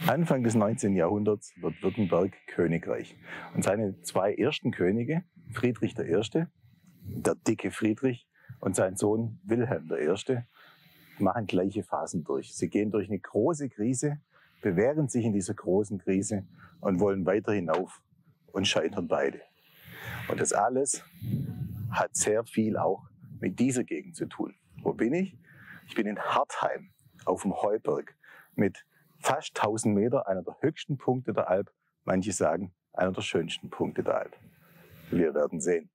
Anfang des 19. Jahrhunderts wird Württemberg Königreich. Und seine zwei ersten Könige, Friedrich I., der dicke Friedrich, und sein Sohn Wilhelm I., machen gleiche Phasen durch. Sie gehen durch eine große Krise, bewähren sich in dieser großen Krise und wollen weiter hinauf und scheitern beide. Und das alles hat sehr viel auch mit dieser Gegend zu tun. Wo bin ich? Ich bin in Hartheim auf dem Heuberg mit fast 1000 Meter, einer der höchsten Punkte der Alp. Manche sagen, einer der schönsten Punkte der Alp. Wir werden sehen.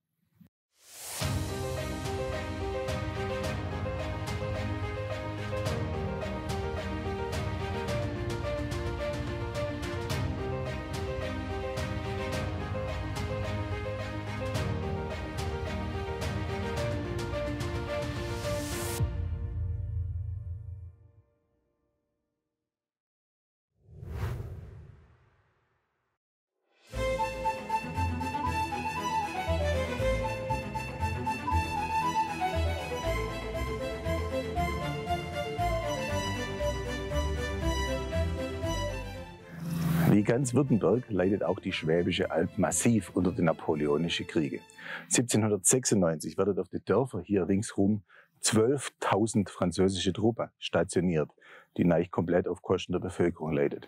Wie ganz Württemberg leidet auch die Schwäbische Alb massiv unter den Napoleonischen Kriegen. 1796 werden auf die Dörfer hier ringsherum 12.000 französische Truppen stationiert, die neich komplett auf Kosten der Bevölkerung leidet.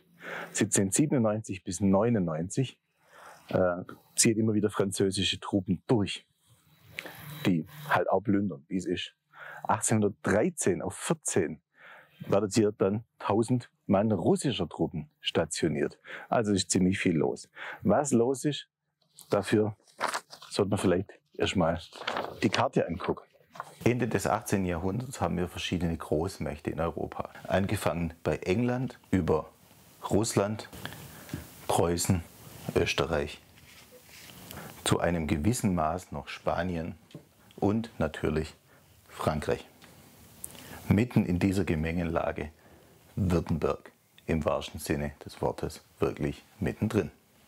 1797 bis 1799 ziehen immer wieder französische Truppen durch, die halt auch plündern, wie es ist. 1813 auf 14 werden hier dann 1000 Mann russischer Truppen stationiert. Also ist ziemlich viel los. Was los ist, dafür sollte man vielleicht erstmal die Karte angucken. Ende des 18. Jahrhunderts haben wir verschiedene Großmächte in Europa. Angefangen bei England, über Russland, Preußen, Österreich. Zu einem gewissen Maß noch Spanien und natürlich Frankreich. Mitten in dieser Gemengelage Württemberg, im wahrsten Sinne des Wortes, wirklich mittendrin.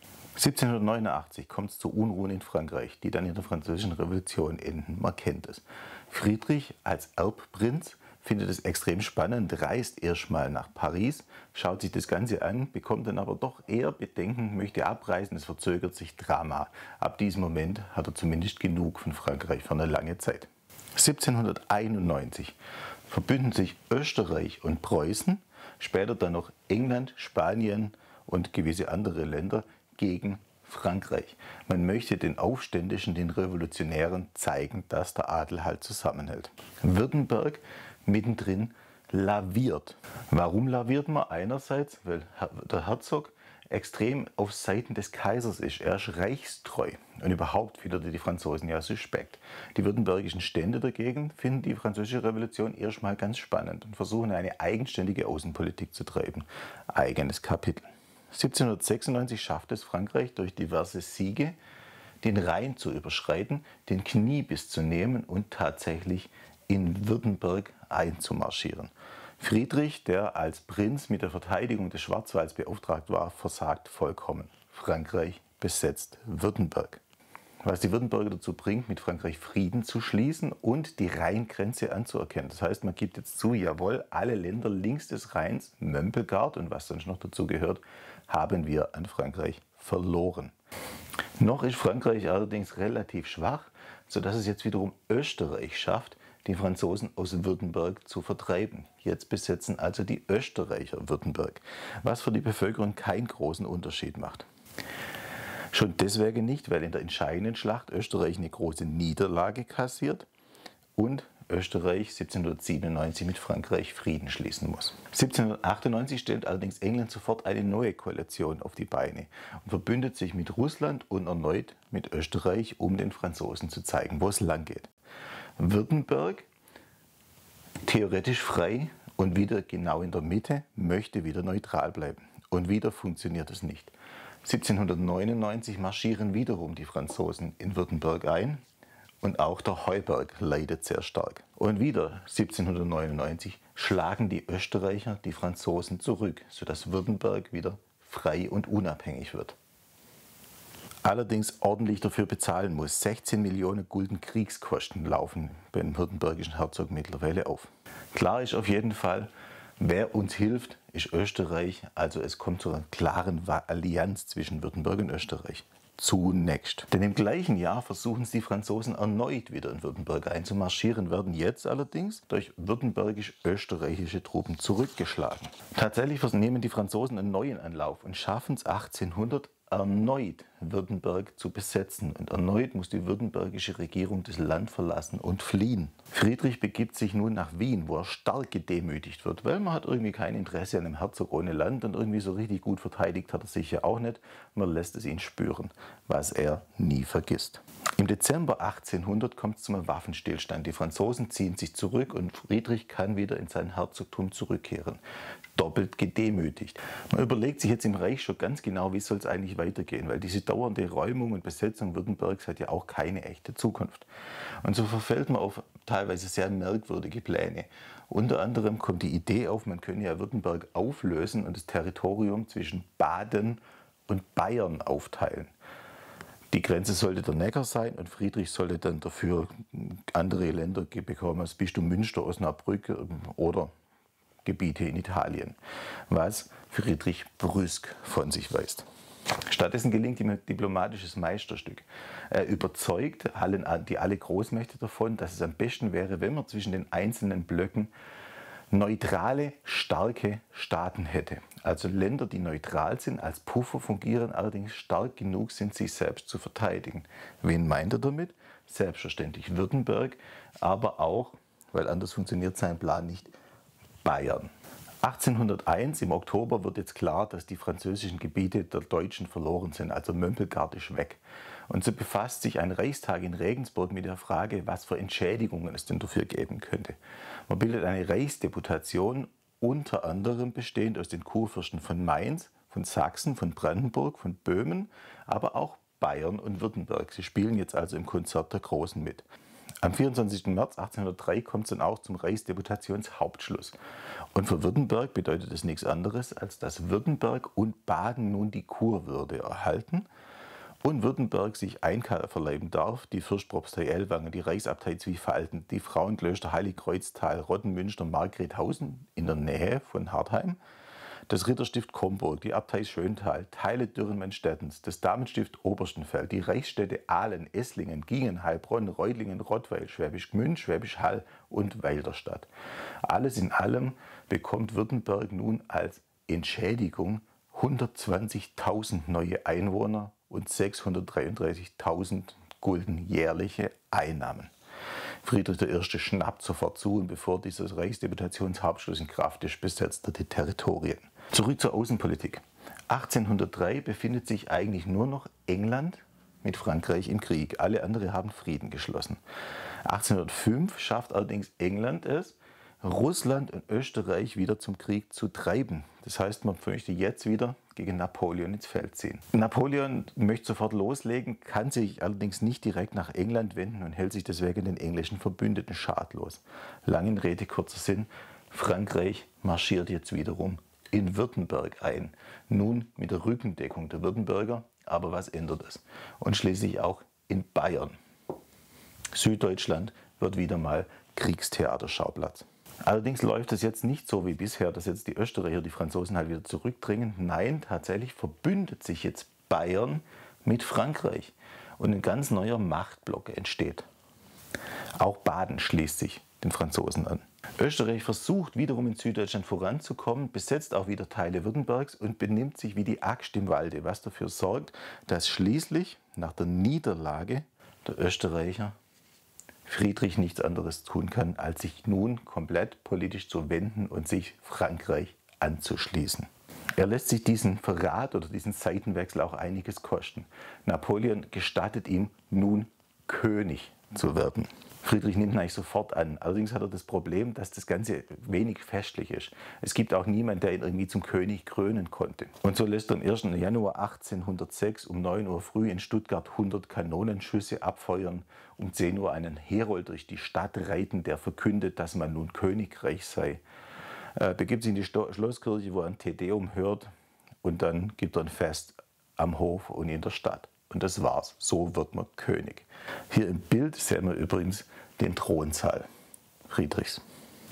1789 kommt es zu Unruhen in Frankreich, die dann in der Französischen Revolution enden. Man kennt es. Friedrich als Erbprinz findet es extrem spannend, reist erstmal nach Paris, schaut sich das Ganze an, bekommt dann aber doch eher Bedenken, möchte abreisen, es verzögert sich, Drama. Ab diesem Moment hat er zumindest genug von Frankreich für eine lange Zeit. 1791 verbünden sich Österreich und Preußen, später dann noch England, Spanien und gewisse andere Länder gegen Frankreich. Man möchte den Aufständischen, den Revolutionären zeigen, dass der Adel halt zusammenhält. Württemberg mittendrin laviert. Warum laviert man? Einerseits, weil der Herzog extrem auf Seiten des Kaisers ist. Er ist reichstreu. Und überhaupt findet die Franzosen ja suspekt. Die württembergischen Stände dagegen finden die französische Revolution erstmal ganz spannend und versuchen eine eigenständige Außenpolitik zu treiben. Eigenes Kapitel. 1796 schafft es Frankreich durch diverse Siege, den Rhein zu überschreiten, den Kniebiss zu nehmen und tatsächlich in Württemberg einzumarschieren. Friedrich, der als Prinz mit der Verteidigung des Schwarzwalds beauftragt war, versagt vollkommen. Frankreich besetzt Württemberg. Was die Württemberger dazu bringt, mit Frankreich Frieden zu schließen und die Rheingrenze anzuerkennen. Das heißt, man gibt jetzt zu, jawohl, alle Länder links des Rheins, Mömpelgard und was sonst noch dazu gehört, haben wir an Frankreich verloren. Noch ist Frankreich allerdings relativ schwach, sodass es jetzt wiederum Österreich schafft, die Franzosen aus Württemberg zu vertreiben. Jetzt besetzen also die Österreicher Württemberg, was für die Bevölkerung keinen großen Unterschied macht. Schon deswegen nicht, weil in der entscheidenden Schlacht Österreich eine große Niederlage kassiert und Österreich 1797 mit Frankreich Frieden schließen muss. 1798 stellt allerdings England sofort eine neue Koalition auf die Beine und verbündet sich mit Russland und erneut mit Österreich, um den Franzosen zu zeigen, wo es lang geht. Württemberg, theoretisch frei und wieder genau in der Mitte, möchte wieder neutral bleiben. Und wieder funktioniert es nicht. 1799 marschieren wiederum die Franzosen in Württemberg ein und auch der Heuberg leidet sehr stark. Und wieder 1799 schlagen die Österreicher die Franzosen zurück, sodass Württemberg wieder frei und unabhängig wird. Allerdings ordentlich dafür bezahlen muss. 16 Millionen Gulden Kriegskosten laufen beim württembergischen Herzog mittlerweile auf. Klar ist auf jeden Fall, Wer uns hilft, ist Österreich. Also es kommt zu einer klaren Allianz zwischen Württemberg und Österreich. Zunächst. Denn im gleichen Jahr versuchen es die Franzosen erneut wieder in Württemberg einzumarschieren, werden jetzt allerdings durch württembergisch-österreichische Truppen zurückgeschlagen. Tatsächlich nehmen die Franzosen einen neuen Anlauf und schaffen es 1800 erneut Württemberg zu besetzen. Und erneut muss die württembergische Regierung das Land verlassen und fliehen. Friedrich begibt sich nun nach Wien, wo er stark gedemütigt wird, weil man hat irgendwie kein Interesse an einem Herzog ohne Land und irgendwie so richtig gut verteidigt hat er sich ja auch nicht. Man lässt es ihn spüren, was er nie vergisst. Im Dezember 1800 kommt es zum Waffenstillstand. Die Franzosen ziehen sich zurück und Friedrich kann wieder in sein Herzogtum zurückkehren. Doppelt gedemütigt. Man überlegt sich jetzt im Reich schon ganz genau, wie soll es eigentlich weitergehen, weil diese dauernde Räumung und Besetzung Württembergs hat ja auch keine echte Zukunft. Und so verfällt man auf teilweise sehr merkwürdige Pläne. Unter anderem kommt die Idee auf, man könne ja Württemberg auflösen und das Territorium zwischen Baden und Bayern aufteilen. Die Grenze sollte der Neckar sein und Friedrich sollte dann dafür andere Länder bekommen, als Bistum Münster, Osnabrück oder Gebiete in Italien, was Friedrich brüsk von sich weist. Stattdessen gelingt ihm ein diplomatisches Meisterstück. Er überzeugt alle Großmächte davon, dass es am besten wäre, wenn man zwischen den einzelnen Blöcken neutrale, starke Staaten hätte. Also Länder, die neutral sind, als Puffer fungieren, allerdings stark genug sind, sich selbst zu verteidigen. Wen meint er damit? Selbstverständlich Württemberg, aber auch, weil anders funktioniert sein Plan nicht, Bayern. 1801 im Oktober wird jetzt klar, dass die französischen Gebiete der Deutschen verloren sind, also Mömpelgard ist weg. Und so befasst sich ein Reichstag in Regensburg mit der Frage, was für Entschädigungen es denn dafür geben könnte. Man bildet eine Reichsdeputation, unter anderem bestehend aus den Kurfürsten von Mainz, von Sachsen, von Brandenburg, von Böhmen, aber auch Bayern und Württemberg. Sie spielen jetzt also im Konzert der Großen mit. Am 24. März 1803 kommt es dann auch zum Reichsdeputationshauptschluss. Und für Württemberg bedeutet es nichts anderes, als dass Württemberg und Baden nun die Kurwürde erhalten und Württemberg sich einverleiben darf, die Fürstpropstei Ellwangen, die Reichsabtei Zwiefalten, die Frauenklöster Heiligkreuztal, Rottenmünster, Margrethausen in der Nähe von Hartheim, das Ritterstift Comburg, die Abtei Schöntal, Teile Dürrenmatt-Stettens, das Damenstift Oberstenfeld, die Reichsstädte Ahlen, Esslingen, Gingen, Heilbronn, Reutlingen, Rottweil, Schwäbisch Gmünd, Schwäbisch Hall und Weilerstadt. Alles in allem bekommt Württemberg nun als Entschädigung 120.000 neue Einwohner und 633.000 Gulden jährliche Einnahmen. Friedrich I. schnappt sofort zu und bevor dieses Reichsdeputationshauptschluss in Kraft ist, besetzt er die Territorien. Zurück zur Außenpolitik. 1803 befindet sich eigentlich nur noch England mit Frankreich im Krieg. Alle anderen haben Frieden geschlossen. 1805 schafft allerdings England es, Russland und Österreich wieder zum Krieg zu treiben. Das heißt, man möchte jetzt wieder gegen Napoleon ins Feld ziehen. Napoleon möchte sofort loslegen, kann sich allerdings nicht direkt nach England wenden und hält sich deswegen den englischen Verbündeten schadlos. Langen Rede, kurzer Sinn, Frankreich marschiert jetzt wiederum in Württemberg ein. Nun mit der Rückendeckung der Württemberger, aber was ändert es? Und schließlich auch in Bayern. Süddeutschland wird wieder mal Kriegstheaterschauplatz. Allerdings läuft es jetzt nicht so wie bisher, dass jetzt die Österreicher, die Franzosen halt wieder zurückdrängen. Nein, tatsächlich verbündet sich jetzt Bayern mit Frankreich und ein ganz neuer Machtblock entsteht. Auch Baden schließt sich den Franzosen an. Österreich versucht wiederum in Süddeutschland voranzukommen, besetzt auch wieder Teile Württembergs und benimmt sich wie die Axt im Walde, was dafür sorgt, dass schließlich nach der Niederlage der Österreicher Friedrich nichts anderes tun kann, als sich nun komplett politisch zu wenden und sich Frankreich anzuschließen. Er lässt sich diesen Verrat oder diesen Seitenwechsel auch einiges kosten. Napoleon gestattet ihm nun König zu werden. Friedrich nimmt ihn eigentlich sofort an. Allerdings hat er das Problem, dass das Ganze wenig festlich ist. Es gibt auch niemanden, der ihn irgendwie zum König krönen konnte. Und so lässt er am 1. Januar 1806 um 9 Uhr früh in Stuttgart 100 Kanonenschüsse abfeuern, um 10 Uhr einen Herold durch die Stadt reiten, der verkündet, dass man nun Königreich sei. Begibt sich in die Schlosskirche, wo er ein Te Deum hört und dann gibt er ein Fest am Hof und in der Stadt. Und das war's. So wird man König. Hier im Bild sehen wir übrigens den Thronsaal Friedrichs.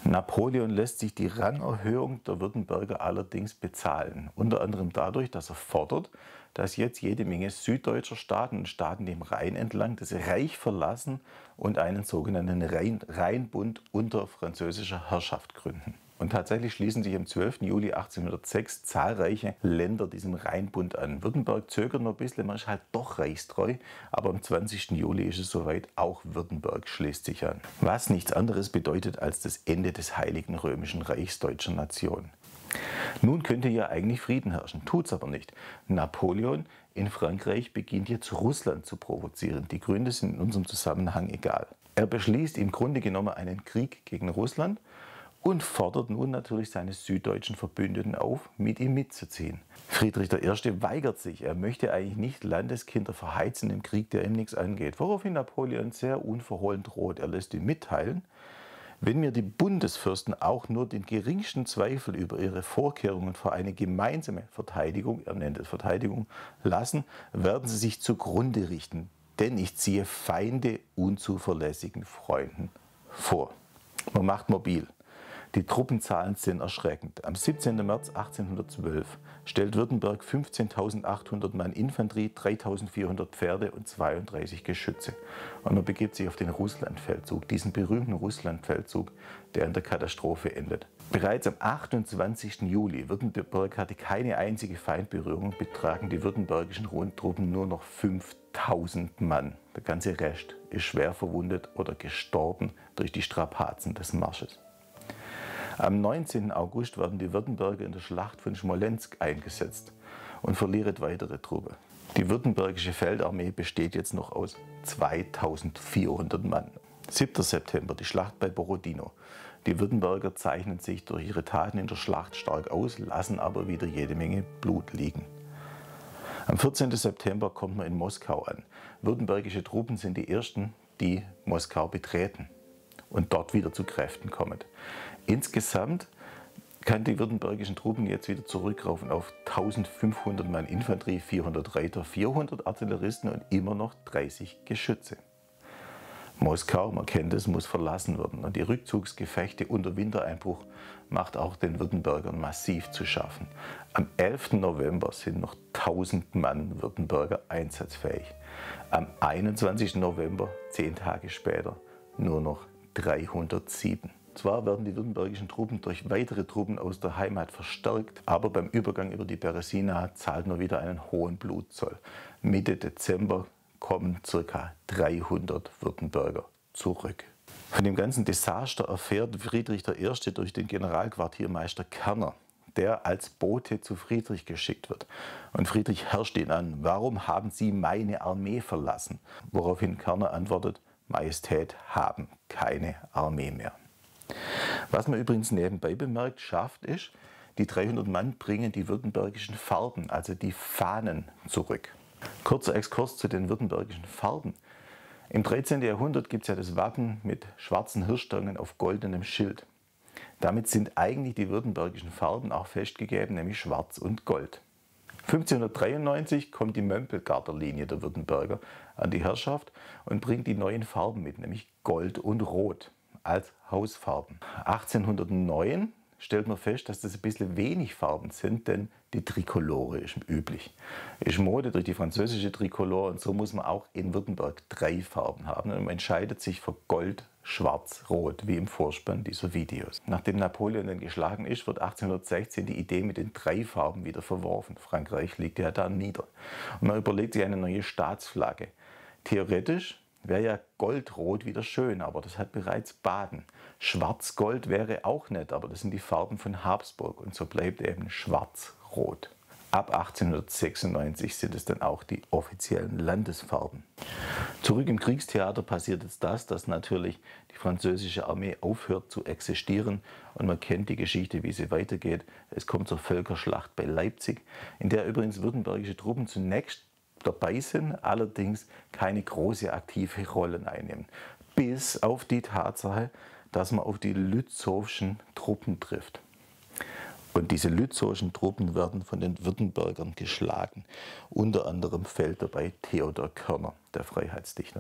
Napoleon lässt sich die Rangerhöhung der Württemberger allerdings bezahlen. Unter anderem dadurch, dass er fordert, dass jetzt jede Menge süddeutscher Staaten und Staaten dem Rhein entlang das Reich verlassen und einen sogenannten Rheinbund unter französischer Herrschaft gründen. Und tatsächlich schließen sich am 12. Juli 1806 zahlreiche Länder diesem Rheinbund an. Württemberg zögert noch ein bisschen, man ist halt doch reichstreu, aber am 20. Juli ist es soweit, auch Württemberg schließt sich an. Was nichts anderes bedeutet als das Ende des Heiligen Römischen Reichs deutscher Nation. Nun könnte ja eigentlich Frieden herrschen, tut's aber nicht. Napoleon in Frankreich beginnt jetzt Russland zu provozieren. Die Gründe sind in unserem Zusammenhang egal. Er beschließt im Grunde genommen einen Krieg gegen Russland und fordert nun natürlich seine süddeutschen Verbündeten auf, mit ihm mitzuziehen. Friedrich I. weigert sich. Er möchte eigentlich nicht Landeskinder verheizen im Krieg, der ihm nichts angeht. Woraufhin Napoleon sehr unverhohlen droht. Er lässt ihm mitteilen: Wenn mir die Bundesfürsten auch nur den geringsten Zweifel über ihre Vorkehrungen für eine gemeinsame Verteidigung, er nennt es Verteidigung, lassen, werden sie sich zugrunde richten, denn ich ziehe Feinde unzuverlässigen Freunden vor. Man macht mobil. Die Truppenzahlen sind erschreckend. Am 17. März 1812 stellt Württemberg 15.800 Mann Infanterie, 3.400 Pferde und 32 Geschütze. Und man begibt sich auf den Russlandfeldzug, diesen berühmten Russlandfeldzug, der in der Katastrophe endet. Bereits am 28. Juli, Württemberg hatte keine einzige Feindberührung, betragen die württembergischen Truppen nur noch 5.000 Mann. Der ganze Rest ist schwer verwundet oder gestorben durch die Strapazen des Marsches. Am 19. August werden die Württemberger in der Schlacht von Smolensk eingesetzt und verlieren weitere Truppen. Die württembergische Feldarmee besteht jetzt noch aus 2.400 Mann. 7. September, die Schlacht bei Borodino. Die Württemberger zeichnen sich durch ihre Taten in der Schlacht stark aus, lassen aber wieder jede Menge Blut liegen. Am 14. September kommt man in Moskau an. Württembergische Truppen sind die ersten, die Moskau betreten und dort wieder zu Kräften kommen. Insgesamt kann die württembergischen Truppen jetzt wieder zurückraufen auf 1500 Mann Infanterie, 400 Reiter, 400 Artilleristen und immer noch 30 Geschütze. Moskau, man kennt es, muss verlassen werden und die Rückzugsgefechte unter Wintereinbruch macht auch den Württembergern massiv zu schaffen. Am 11. November sind noch 1000 Mann Württemberger einsatzfähig. Am 21. November, 10 Tage später, nur noch 307. Zwar werden die württembergischen Truppen durch weitere Truppen aus der Heimat verstärkt, aber beim Übergang über die Beresina zahlt man wieder einen hohen Blutzoll. Mitte Dezember kommen ca. 300 Württemberger zurück. Von dem ganzen Desaster erfährt Friedrich I. durch den Generalquartiermeister Kerner, der als Bote zu Friedrich geschickt wird. Und Friedrich herrscht ihn an: Warum haben Sie meine Armee verlassen? Woraufhin Kerner antwortet: Majestät, haben keine Armee mehr. Was man übrigens nebenbei bemerkt, schafft ist, die 300 Mann bringen die württembergischen Farben, also die Fahnen, zurück. Kurzer Exkurs zu den württembergischen Farben. Im 13. Jahrhundert gibt es ja das Wappen mit schwarzen Hirschstangen auf goldenem Schild. Damit sind eigentlich die württembergischen Farben auch festgegeben, nämlich schwarz und gold. 1593 kommt die Mömpelgarder-Linie der Württemberger an die Herrschaft und bringt die neuen Farben mit, nämlich Gold und Rot als Hausfarben. 1809 stellt man fest, dass das ein bisschen wenig Farben sind, denn die Trikolore ist üblich. Ist Mode durch die französische Trikolore und so muss man auch in Württemberg 3 Farben haben. Und man entscheidet sich für Gold, Schwarz, Rot, wie im Vorspann dieser Videos. Nachdem Napoleon dann geschlagen ist, wird 1816 die Idee mit den 3 Farben wieder verworfen. Frankreich liegt ja da nieder. Und man überlegt sich eine neue Staatsflagge. Theoretisch wäre ja Goldrot wieder schön, aber das hat bereits Baden. Schwarz-Gold wäre auch nett, aber das sind die Farben von Habsburg und so bleibt eben Schwarz-Rot. Ab 1896 sind es dann auch die offiziellen Landesfarben. Zurück im Kriegstheater passiert jetzt das, dass natürlich die französische Armee aufhört zu existieren und man kennt die Geschichte, wie sie weitergeht. Es kommt zur Völkerschlacht bei Leipzig, in der übrigens württembergische Truppen zunächst dabei sind, allerdings keine große aktive Rolle einnehmen. Bis auf die Tatsache, dass man auf die Lützowschen Truppen trifft. Und diese Lützowschen Truppen werden von den Württembergern geschlagen. Unter anderem fällt dabei Theodor Körner, der Freiheitsdichter.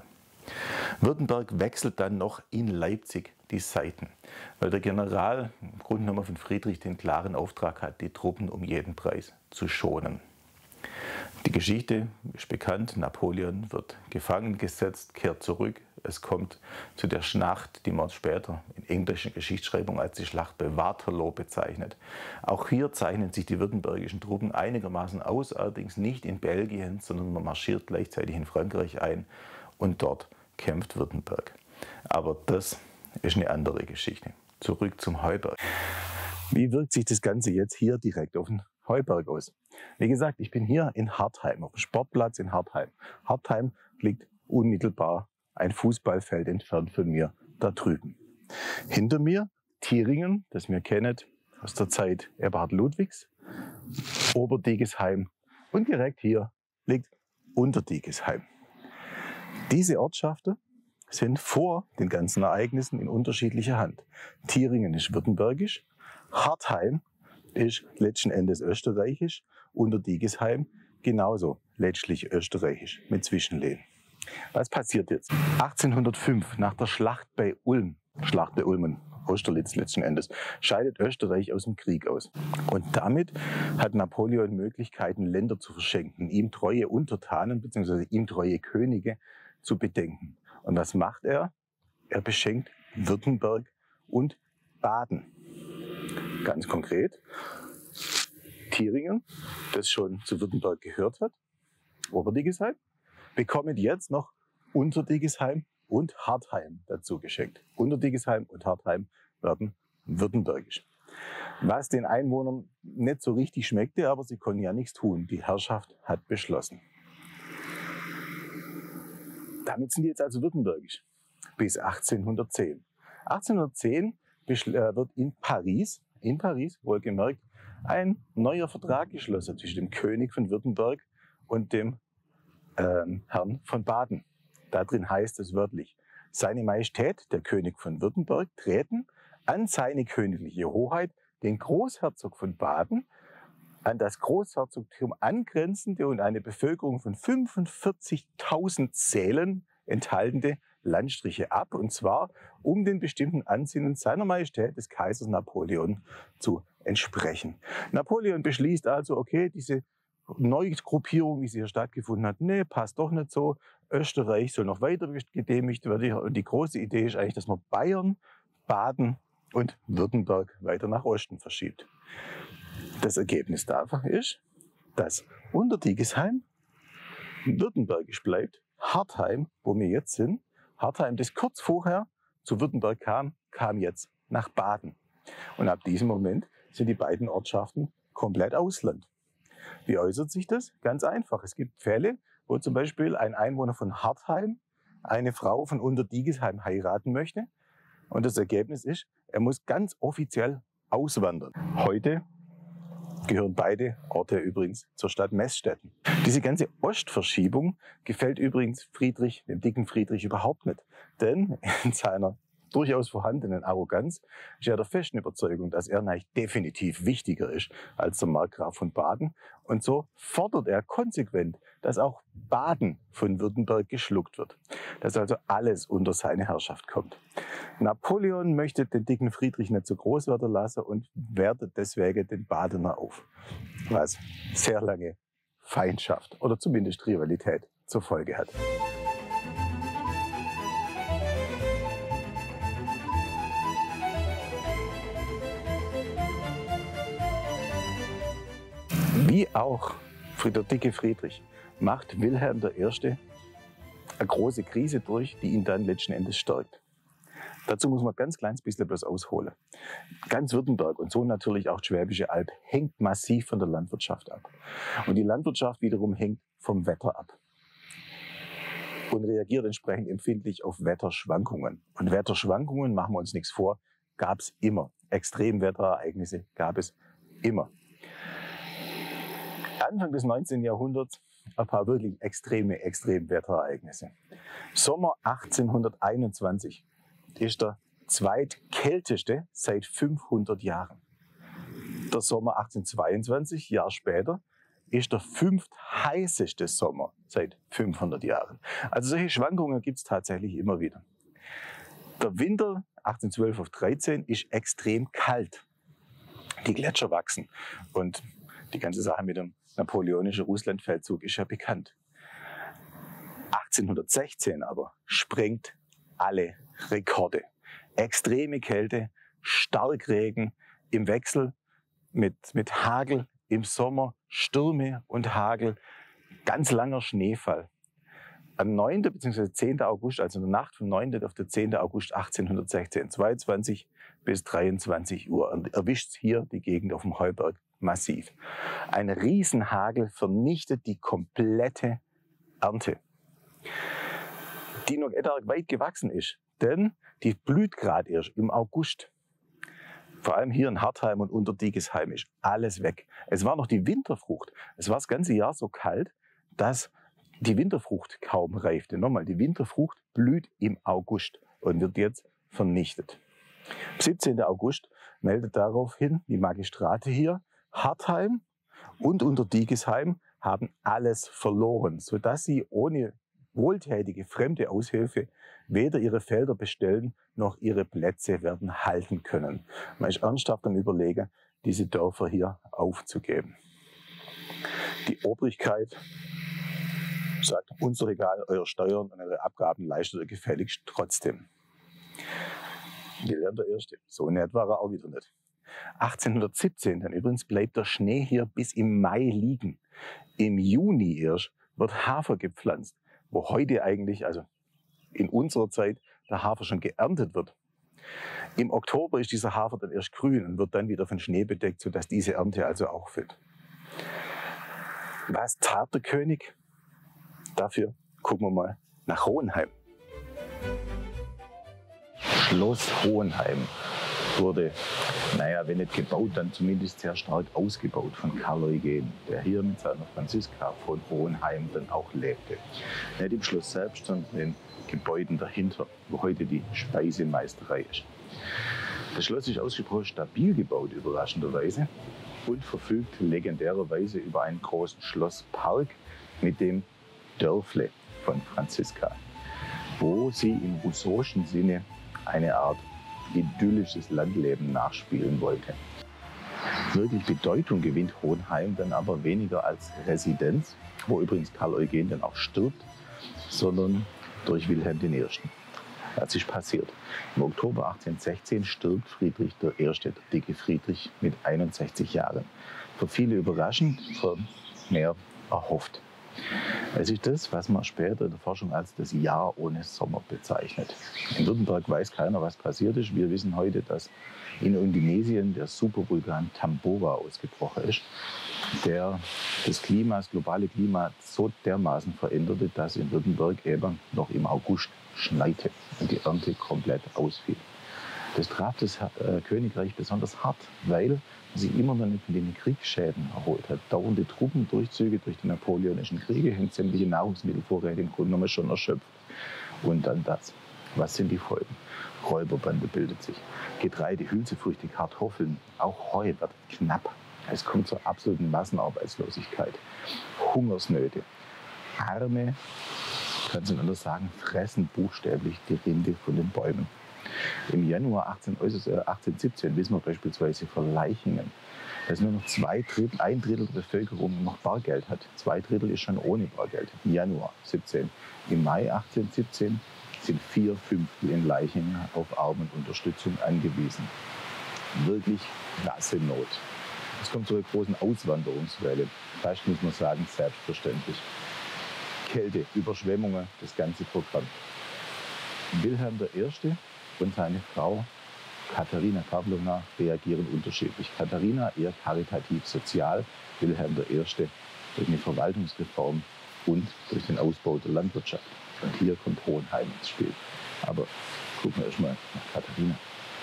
Württemberg wechselt dann noch in Leipzig die Seiten, weil der General im Grunde genommen von Friedrich den klaren Auftrag hat, die Truppen um jeden Preis zu schonen. Die Geschichte ist bekannt, Napoleon wird gefangen gesetzt, kehrt zurück. Es kommt zu der Schlacht, die man später in englischer Geschichtsschreibung als die Schlacht bei Waterloo bezeichnet. Auch hier zeichnen sich die württembergischen Truppen einigermaßen aus, allerdings nicht in Belgien, sondern man marschiert gleichzeitig in Frankreich ein und dort kämpft Württemberg. Aber das ist eine andere Geschichte. Zurück zum Heuberg. Wie wirkt sich das Ganze jetzt hier direkt auf den Heuberg aus? Wie gesagt, ich bin hier in Hartheim, auf dem Sportplatz in Hartheim. Hartheim liegt unmittelbar ein Fußballfeld entfernt von mir, da drüben. Hinter mir Thieringen, das wir kennen aus der Zeit Eberhard Ludwigs, Oberdigisheim und direkt hier liegt Unterdigisheim. Diese Ortschaften sind vor den ganzen Ereignissen in unterschiedlicher Hand. Thieringen ist württembergisch, Hartheim ist letzten Endes österreichisch, Unterdigisheim genauso letztlich österreichisch mit Zwischenlehen. Was passiert jetzt? 1805, nach der Schlacht bei Ulm, Schlacht bei Ulm und Austerlitz letzten Endes, scheidet Österreich aus dem Krieg aus. Und damit hat Napoleon Möglichkeiten, Länder zu verschenken, ihm treue Untertanen bzw. ihm treue Könige zu bedenken. Und was macht er? Er beschenkt Württemberg und Baden. Ganz konkret, Thieringen, das schon zu Württemberg gehört hat, Oberdigisheim, bekommen jetzt noch Unterdigisheim und Hartheim dazu geschenkt. Unterdigisheim und Hartheim werden württembergisch. Was den Einwohnern nicht so richtig schmeckte, aber sie konnten ja nichts tun. Die Herrschaft hat beschlossen. Damit sind die jetzt also württembergisch. Bis 1810. 1810 wird in Paris wohlgemerkt, ein neuer Vertrag geschlossen zwischen dem König von Württemberg und dem Herrn von Baden. Da drin heißt es wörtlich: Seine Majestät, der König von Württemberg, treten an seine königliche Hoheit, den Großherzog von Baden, an das Großherzogtum angrenzende und eine Bevölkerung von 45.000 Seelen enthaltende Landstriche ab, und zwar um den bestimmten Ansinnen seiner Majestät des Kaisers Napoleon zu entsprechen. Napoleon beschließt also, okay, diese Neugruppierung, wie sie hier stattgefunden hat, nee, passt doch nicht so. Österreich soll noch weiter gedemütigt werden. Und die große Idee ist eigentlich, dass man Bayern, Baden und Württemberg weiter nach Osten verschiebt. Das Ergebnis davon ist, dass Unterdigisheim württembergisch bleibt. Hartheim, wo wir jetzt sind, Hartheim, das kurz vorher zu Württemberg kam, kam jetzt nach Baden. Und ab diesem Moment sind die beiden Ortschaften komplett Ausland. Wie äußert sich das? Ganz einfach. Es gibt Fälle, wo zum Beispiel ein Einwohner von Hartheim eine Frau von Unterdigisheim heiraten möchte. Und das Ergebnis ist, er muss ganz offiziell auswandern. Heute gehören beide Orte übrigens zur Stadt Meßstetten. Diese ganze Ostverschiebung gefällt übrigens Friedrich, dem dicken Friedrich, überhaupt nicht. Denn in seiner durchaus vorhandenen Arroganz ist er der festen Überzeugung, dass er eigentlich definitiv wichtiger ist als der Markgraf von Baden. Und so fordert er konsequent, dass auch Baden von Württemberg geschluckt wird. Dass also alles unter seine Herrschaft kommt. Napoleon möchte den dicken Friedrich nicht so groß werden lassen und wertet deswegen den Badener auf. Was sehr lange Feindschaft oder zumindest Rivalität zur Folge hat. Wie auch der dicke Friedrich macht Wilhelm I. eine große Krise durch, die ihn dann letzten Endes stärkt. Dazu muss man ganz kleines bisschen bloß ausholen. Ganz Württemberg und so natürlich auch die Schwäbische Alb hängt massiv von der Landwirtschaft ab. Und die Landwirtschaft wiederum hängt vom Wetter ab. Und reagiert entsprechend empfindlich auf Wetterschwankungen. Und Wetterschwankungen, machen wir uns nichts vor, gab es immer. Extremwetterereignisse gab es immer. Anfang des 19. Jahrhunderts ein paar wirklich extreme Wetterereignisse. Sommer 1821 ist der zweitkälteste seit 500 Jahren. Der Sommer 1822, Jahr später, ist der 5. heißeste Sommer seit 500 Jahren. Also solche Schwankungen gibt es tatsächlich immer wieder. Der Winter 1812 auf 13 ist extrem kalt. Die Gletscher wachsen und die ganze Sache mit dem napoleonischen Russlandfeldzug ist ja bekannt. 1816 aber sprengt alle Rekorde. Extreme Kälte, Starkregen im Wechsel mit Hagel im Sommer, Stürme und Hagel, ganz langer Schneefall. Am 9. bzw. 10. August, also in der Nacht vom 9. auf den 10. August 1816, 22 bis 23 Uhr, erwischt hier die Gegend auf dem Heuberg massiv. Ein Riesenhagel vernichtet die komplette Ernte, die noch etwas weit gewachsen ist, denn die blüht gerade erst im August. Vor allem hier in Hartheim und Unterdiegesheim ist alles weg. Es war noch die Winterfrucht. Es war das ganze Jahr so kalt, dass die Winterfrucht kaum reifte. Nochmal, die Winterfrucht blüht im August und wird jetzt vernichtet. Am 17. August meldet daraufhin die Magistrate hier, Hartheim und Unterdiegesheim haben alles verloren, sodass sie ohne wohltätige fremde Aushilfe weder ihre Felder bestellen, noch ihre Plätze werden halten können. Man ist ernsthaft am Überlegen, diese Dörfer hier aufzugeben. Die Obrigkeit sagt, uns doch egal, eure Steuern und eure Abgaben leistet ihr gefälligst trotzdem. Wilhelm I., so nett war er auch wieder nicht. 1817 dann übrigens bleibt der Schnee hier bis im Mai liegen. Im Juni erst wird Hafer gepflanzt, wo heute eigentlich, also in unserer Zeit, der Hafer schon geerntet wird. Im Oktober ist dieser Hafer dann erst grün und wird dann wieder von Schnee bedeckt, sodass diese Ernte also auch fällt. Was tat der König? Dafür gucken wir mal nach Hohenheim. Schloss Hohenheim wurde, naja, wenn nicht gebaut, dann zumindest sehr stark ausgebaut von Karl Eugen, der hier mit seiner Franziska von Hohenheim dann auch lebte. Nicht im Schloss selbst, sondern in den Gebäuden dahinter, wo heute die Speisemeisterei ist. Das Schloss ist ausgesprochen stabil gebaut, überraschenderweise, und verfügt legendärerweise über einen großen Schlosspark mit dem Dörfle von Franziska, wo sie im rousseau'schen Sinne eine Art idyllisches Landleben nachspielen wollte. Wirklich Bedeutung gewinnt Hohenheim dann aber weniger als Residenz, wo übrigens Karl Eugen dann auch stirbt, sondern durch Wilhelm I. Was ist passiert? Im Oktober 1816 stirbt Friedrich I., der dicke Friedrich, mit 61 Jahren. Für viele überraschend, für mehr erhofft. Es ist das, was man später in der Forschung als das Jahr ohne Sommer bezeichnet. In Württemberg weiß keiner, was passiert ist. Wir wissen heute, dass in Indonesien der Supervulkan Tambora ausgebrochen ist, der das globale Klima so dermaßen veränderte, dass in Württemberg eben noch im August schneite und die Ernte komplett ausfiel. Das traf das Königreich besonders hart, weil sie immer noch nicht von den Kriegsschäden erholt hat. Dauernde Truppendurchzüge durch die napoleonischen Kriege haben sämtliche Nahrungsmittelvorräte im Grunde genommen schon erschöpft. Und dann das. Was sind die Folgen? Räuberbande bildet sich. Getreide, Hülsefrüchte, Kartoffeln, auch Heu wird knapp. Es kommt zur absoluten Massenarbeitslosigkeit. Hungersnöte. Arme, kann man anders sagen, fressen buchstäblich die Rinde von den Bäumen. Im Januar 1817 wissen wir beispielsweise von Leichingen, dass nur noch ein Drittel der Bevölkerung noch Bargeld hat. 2 Drittel ist schon ohne Bargeld. Im Januar 17. Im Mai 1817 sind 4/5 in Leichingen auf Armenunterstützung angewiesen. Wirklich krasse Not. Es kommt zu einer großen Auswanderungswelle. Fast muss man sagen, selbstverständlich. Kälte, Überschwemmungen, das ganze Programm. Wilhelm I. und seine Frau Katharina Pawlowna reagieren unterschiedlich. Katharina eher karitativ-sozial, Wilhelm I. durch eine Verwaltungsreform und durch den Ausbau der Landwirtschaft. Und hier kommt Hohenheim ins Spiel. Aber gucken wir erstmal nach Katharina.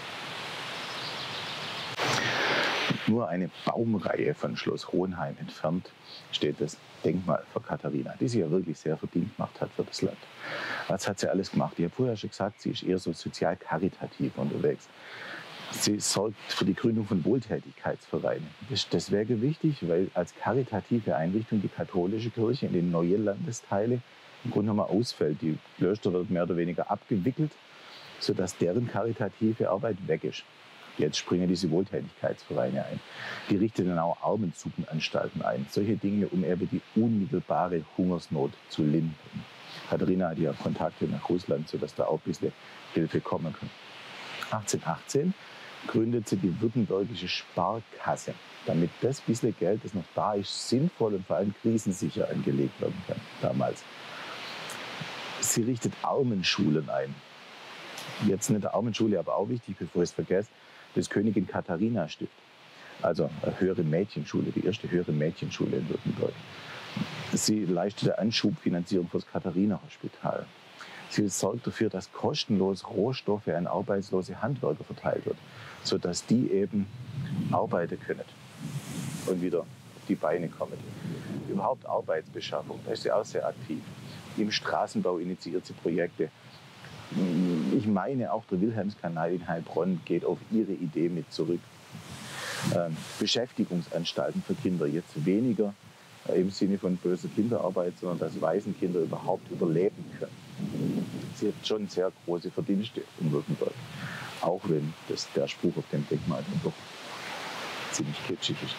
Nur eine Baumreihe von Schloss Hohenheim entfernt steht das Denkmal für Katharina, die sich ja wirklich sehr verdient gemacht hat für das Land. Was hat sie alles gemacht? Ich habe vorher schon gesagt, sie ist eher so sozial-karitativ unterwegs. Sie sorgt für die Gründung von Wohltätigkeitsvereinen. Das ist deswegen wichtig, weil als karitative Einrichtung die katholische Kirche in den neuen Landesteile im Grunde genommen ausfällt. Die Klöster werden mehr oder weniger abgewickelt, sodass deren karitative Arbeit weg ist. Jetzt springen diese Wohltätigkeitsvereine ein. Die richten dann auch Armensuppenanstalten ein. Solche Dinge, um eben die unmittelbare Hungersnot zu lindern. Katharina hat ja Kontakte nach Russland, sodass da auch ein bisschen Hilfe kommen kann. 1818 gründet sie die Württembergische Sparkasse, damit das bisschen Geld, das noch da ist, sinnvoll und vor allem krisensicher angelegt werden kann, damals. Sie richtet Armenschulen ein. Jetzt nicht der Armenschule, aber auch wichtig, bevor ich es vergesse, das Königin Katharina Stift. Also eine höhere Mädchenschule, die erste höhere Mädchenschule in Württemberg. Sie leistete Anschubfinanzierung für das Katharina-Hospital. Sie sorgt dafür, dass kostenlos Rohstoffe an arbeitslose Handwerker verteilt wird, sodass die eben arbeiten können und wieder auf die Beine kommen. Überhaupt Arbeitsbeschaffung, da ist sie auch sehr aktiv. Im Straßenbau initiiert sie Projekte. Ich meine, auch der Wilhelmskanal in Heilbronn geht auf ihre Idee mit zurück. Beschäftigungsanstalten für Kinder, jetzt weniger im Sinne von böser Kinderarbeit, sondern dass Waisenkinder überhaupt überleben können. Sie hat schon sehr große Verdienste in Württemberg, auch wenn der Spruch auf dem Denkmal dann doch ziemlich kitschig ist.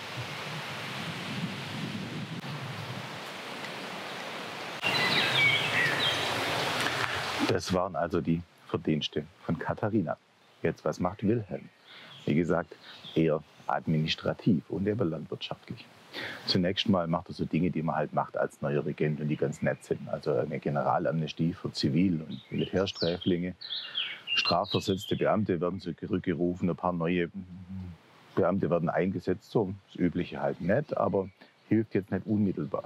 Das waren also die Verdienste von Katharina. Jetzt, was macht Wilhelm? Wie gesagt, eher administrativ und eben landwirtschaftlich. Zunächst mal macht er so Dinge, die man halt macht als neuer Regent und die ganz nett sind. Also eine Generalamnestie für Zivil- und Militärsträflinge. Strafversetzte Beamte werden zurückgerufen, ein paar neue Beamte werden eingesetzt. So das Übliche halt nicht, aber hilft jetzt nicht unmittelbar.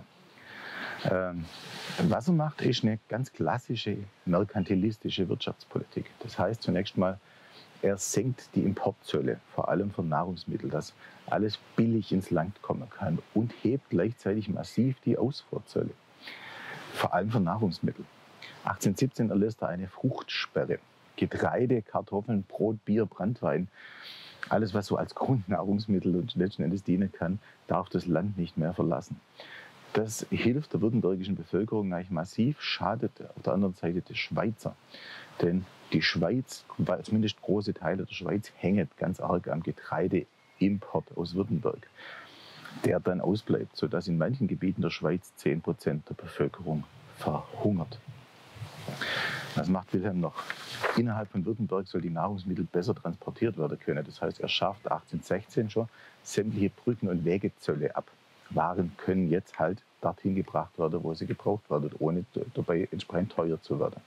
Was er macht, ist eine ganz klassische merkantilistische Wirtschaftspolitik. Das heißt zunächst mal, er senkt die Importzölle, vor allem für Nahrungsmittel, dass alles billig ins Land kommen kann und hebt gleichzeitig massiv die Ausfuhrzölle, vor allem für Nahrungsmittel. 1817 erlässt er eine Fruchtsperre. Getreide, Kartoffeln, Brot, Bier, Branntwein, alles was so als Grundnahrungsmittel und letzten Endes dienen kann, darf das Land nicht mehr verlassen. Das hilft der württembergischen Bevölkerung eigentlich massiv, schadet auf der anderen Seite der Schweizer. Denn die Schweiz, zumindest große Teile der Schweiz, hängen ganz arg am Getreideimport aus Württemberg, der dann ausbleibt, sodass in manchen Gebieten der Schweiz 10% der Bevölkerung verhungert. Was macht Wilhelm noch? Innerhalb von Württemberg soll die Nahrungsmittel besser transportiert werden können. Das heißt, er schafft 1816 schon sämtliche Brücken- und Wegezölle ab. Waren können jetzt halt dorthin gebracht werden, wo sie gebraucht werden, ohne dabei entsprechend teuer zu werden.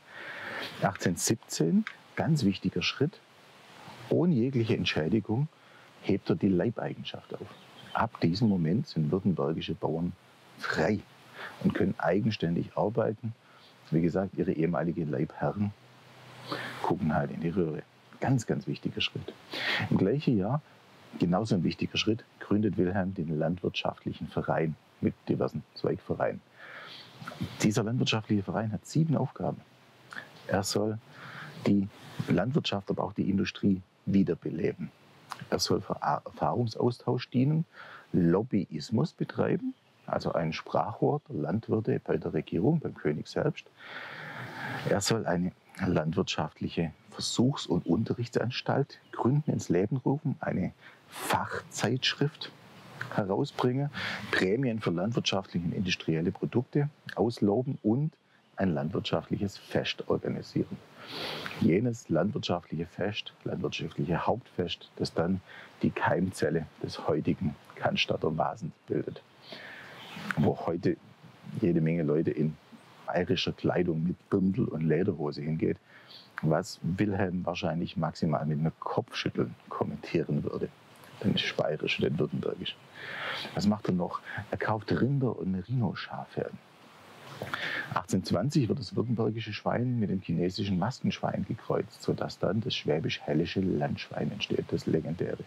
1817, ganz wichtiger Schritt, ohne jegliche Entschädigung hebt er die Leibeigenschaft auf. Ab diesem Moment sind württembergische Bauern frei und können eigenständig arbeiten. Wie gesagt, ihre ehemaligen Leibherren gucken halt in die Röhre. Ganz, ganz wichtiger Schritt. Im gleichen Jahr, genauso ein wichtiger Schritt, gründet Wilhelm den landwirtschaftlichen Verein mit diversen Zweigvereinen. Dieser landwirtschaftliche Verein hat 7 Aufgaben. Er soll die Landwirtschaft, aber auch die Industrie wiederbeleben. Er soll für Erfahrungsaustausch dienen, Lobbyismus betreiben, also ein Sprachrohr der Landwirte bei der Regierung, beim König selbst. Er soll eine landwirtschaftliche Versuchs- und Unterrichtsanstalt gründen, ins Leben rufen, eine Fachzeitschrift herausbringen, Prämien für landwirtschaftliche und industrielle Produkte ausloben und ein landwirtschaftliches Fest organisieren. Jenes landwirtschaftliche Fest, landwirtschaftliche Hauptfest, das dann die Keimzelle des heutigen Cannstatter Wasens bildet, wo heute jede Menge Leute in bayerischer Kleidung mit Birndl und Lederhose hingeht, was Wilhelm wahrscheinlich maximal mit einem Kopfschütteln kommentieren würde. Dann ist bayerisch, dann württembergisch. Was macht er noch? Er kauft Rinder und Merino-Schafe an. 1820 wird das württembergische Schwein mit dem chinesischen Maskenschwein gekreuzt, sodass dann das schwäbisch-hällische Landschwein entsteht, das legendäre.